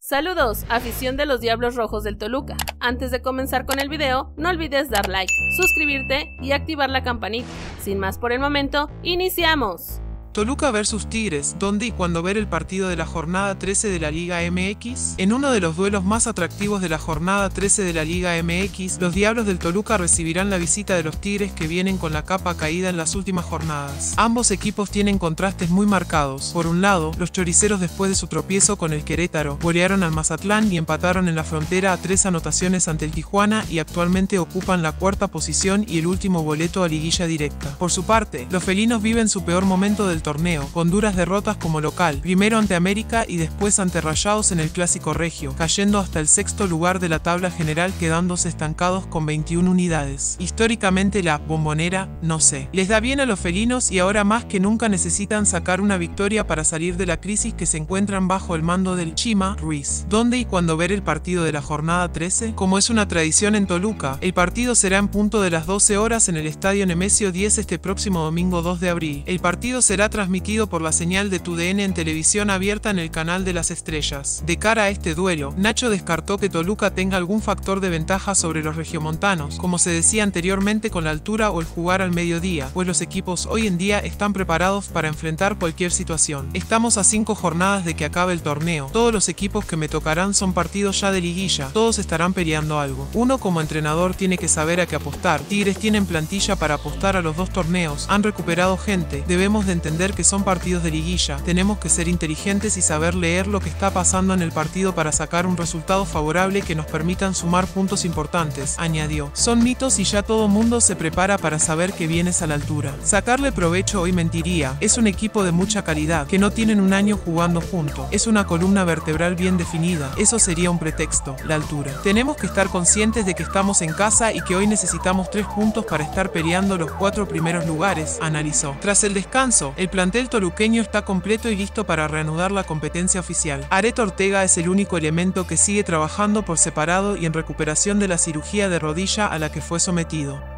Saludos, afición de los Diablos Rojos del Toluca. Antes de comenzar con el video, no olvides dar like, suscribirte y activar la campanita. Sin más por el momento, ¡iniciamos! Toluca vs Tigres, ¿dónde y cuándo ver el partido de la jornada 13 de la Liga MX? En uno de los duelos más atractivos de la jornada 13 de la Liga MX, los Diablos del Toluca recibirán la visita de los Tigres, que vienen con la capa caída en las últimas jornadas. Ambos equipos tienen contrastes muy marcados. Por un lado, los choriceros, después de su tropiezo con el Querétaro, golearon al Mazatlán y empataron en la frontera a 3 anotaciones ante el Tijuana y actualmente ocupan la cuarta posición y el último boleto a liguilla directa. Por su parte, los felinos viven su peor momento del torneo, con duras derrotas como local, primero ante América y después ante Rayados en el Clásico Regio, cayendo hasta el sexto lugar de la tabla general, quedándose estancados con 21 unidades. Históricamente la Bombonera, no sé, les da bien a los felinos y ahora más que nunca necesitan sacar una victoria para salir de la crisis que se encuentran bajo el mando del Chima Ruiz. ¿Dónde y cuándo ver el partido de la jornada 13? Como es una tradición en Toluca, el partido será en punto de las 12 horas en el Estadio Nemesio 10 este próximo domingo 2 de abril. El partido será transmitido por la señal de TUDN en televisión abierta en el canal de las estrellas. De cara a este duelo, Nacho descartó que Toluca tenga algún factor de ventaja sobre los regiomontanos, como se decía anteriormente con la altura o el jugar al mediodía, pues los equipos hoy en día están preparados para enfrentar cualquier situación. Estamos a 5 jornadas de que acabe el torneo. Todos los equipos que me tocarán son partidos ya de liguilla, todos estarán peleando algo. Uno como entrenador tiene que saber a qué apostar. Tigres tienen plantilla para apostar a los dos torneos, han recuperado gente, debemos de entender que son partidos de liguilla, tenemos que ser inteligentes y saber leer lo que está pasando en el partido para sacar un resultado favorable que nos permitan sumar puntos importantes, añadió. Son mitos y ya todo mundo se prepara para saber que vienes a la altura. Sacarle provecho hoy mentiría, es un equipo de mucha calidad, que no tienen un año jugando junto, es una columna vertebral bien definida, eso sería un pretexto, la altura. Tenemos que estar conscientes de que estamos en casa y que hoy necesitamos 3 puntos para estar peleando los 4 primeros lugares, analizó. Tras el descanso, el plantel toluqueño está completo y listo para reanudar la competencia oficial. Areto Ortega es el único elemento que sigue trabajando por separado y en recuperación de la cirugía de rodilla a la que fue sometido.